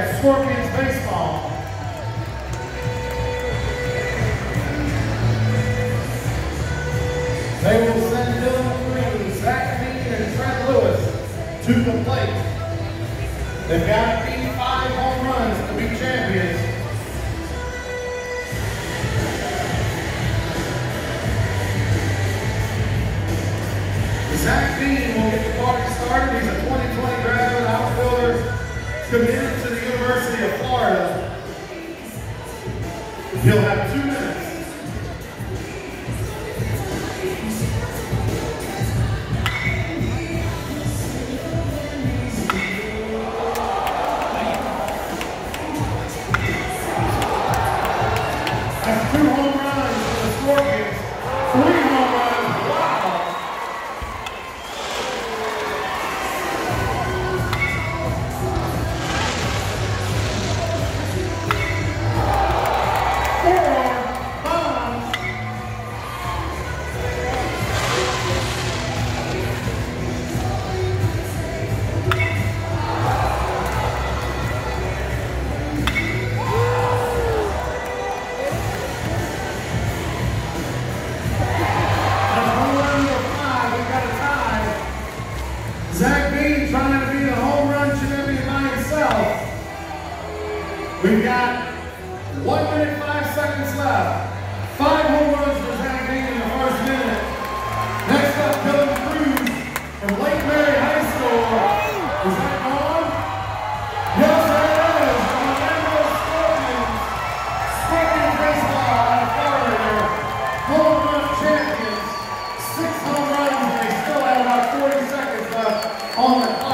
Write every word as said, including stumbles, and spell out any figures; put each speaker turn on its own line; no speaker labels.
at Scorpions Baseball. They will send Dylan Green, Zach Dean, and Trent Lewis to the plate. They've got to beat five home runs to be champions. Zach Dean will get the party started. He's a twenty twenty graduate outfielder committed to the University of Florida. He'll have two minutes. That's two home runs for the Scorpions. Three home runs. Wow. Zach Dean trying to be the home run champion by himself. We've got one minute, five seconds left. Five home runs for Zach Dean in the first minute. Next up, Dylan Cruz from Lake Mary High School. Is that on? Yes, it is. Orlando Scorpions. Scorpions baseball out of Florida. Home run champions. Six home runs, and they still have about forty seconds left on the clock.